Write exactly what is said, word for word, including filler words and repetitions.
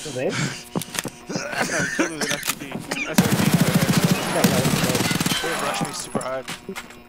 Was it? No, he killed with an F P D. S R T. They rushed me super hard.